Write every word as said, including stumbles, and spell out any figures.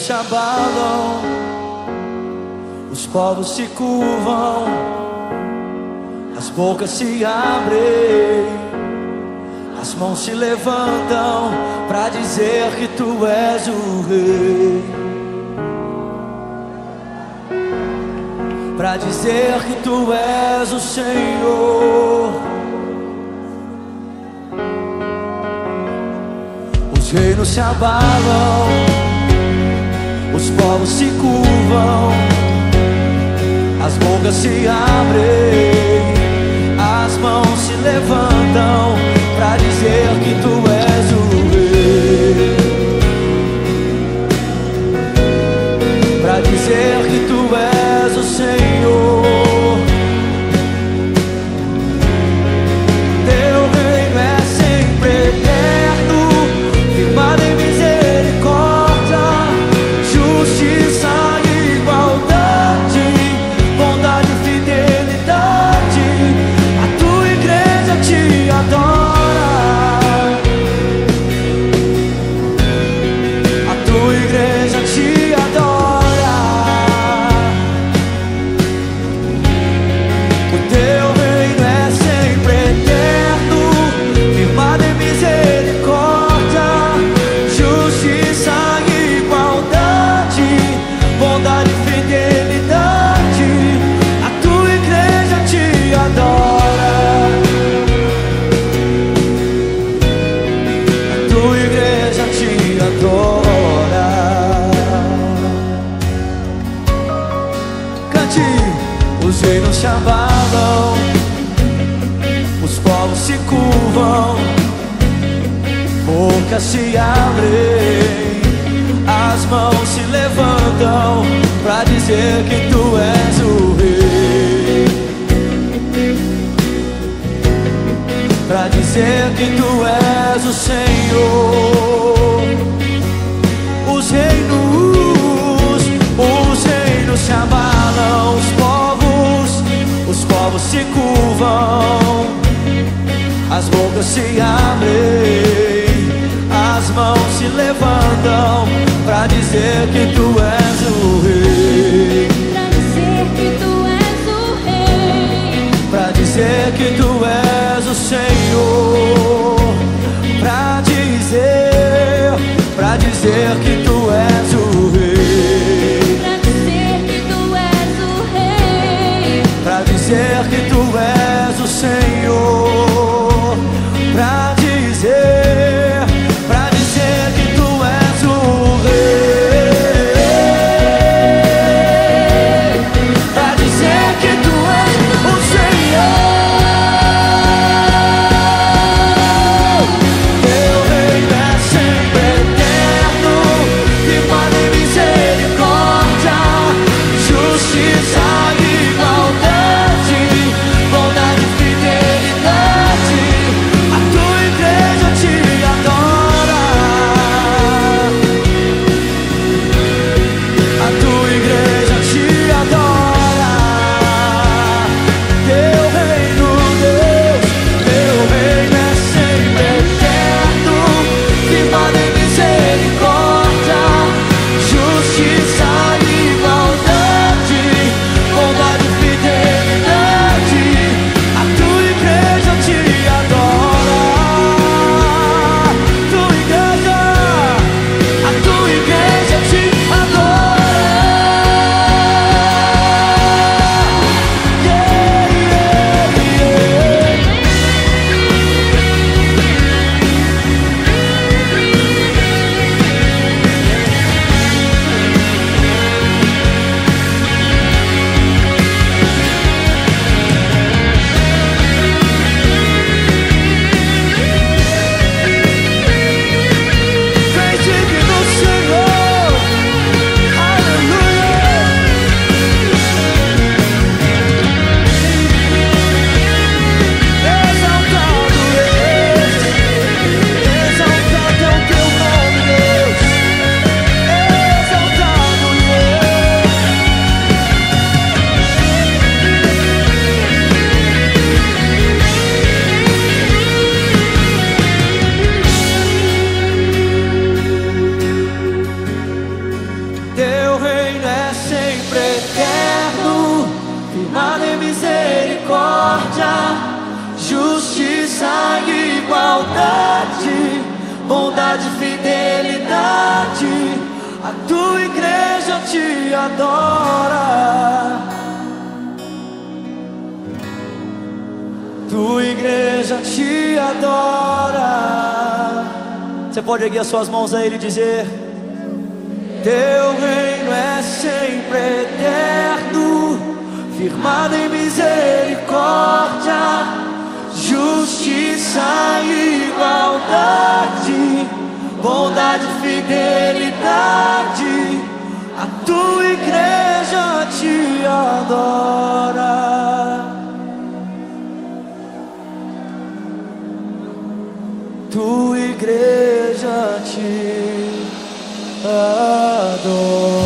se abalam, os povos se curvam, as bocas se abrem, as mãos se levantam pra dizer que tu és o rei, pra dizer que tu és o Senhor. Os reinos se abalam, os povos se curvam, as bocas se abrem, as mãos se levantam pra dizer que tu és o rei, pra dizer que tu és o Senhor. Teu reino é sempre eterno, firmado em misericórdia, justiça e igualdade, bondade e fidelidade. A tua igreja te adora, a tua igreja te adora. O teu reino é sempre eterno, firmado em misericórdia, justiça e igualdade, bondade e fidelidade. A tua igreja te adora, a tua igreja te adora. Cante. Os reinos se abalam, os povos se curvam, bocas se abrem, as mãos se levantam pra dizer que tu és o rei, pra dizer que tu és o Senhor. Os reinos, os reinos se abalam, os povos, os povos se curvam, as bocas se abrem, as mãos se levantam pra dizer que tu és o rei, Pra dizer que tu és o rei, pra dizer que tu és o Senhor, pra dizer, pra dizer que tu és o rei, pra dizer que tu és o rei, pra dizer que tu és o Senhor, pra dizer, pra dizer que tu és o rei, pra dizer que tu és o Senhor. Teu reino é sempre eterno, firmado em misericórdia, justiça e igualdade, bondade e igualdade, bondade e fidelidade. A tua igreja te adora. Tua igreja te adora. Você pode erguer as suas mãos a Ele e dizer: teu reino é sempre eterno, firmado em misericórdia, justiça e igualdade, bondade e fidelidade. A tua igreja te adora. Tua igreja te adora.